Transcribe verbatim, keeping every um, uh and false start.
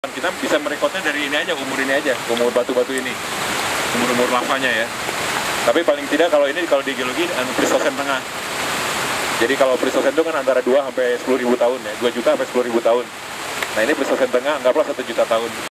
Kita bisa merekodnya dari ini aja, umur ini aja, umur batu-batu ini, umur-umur lavanya ya. Tapi paling tidak kalau ini, kalau di geologi, anu Pleistosen tengah. Jadi kalau Pleistosen itu kan antara dua sampai sepuluh ribu tahun ya, dua juta sampai sepuluh ribu tahun. Nah ini Pleistosen tengah, anggaplah satu juta tahun.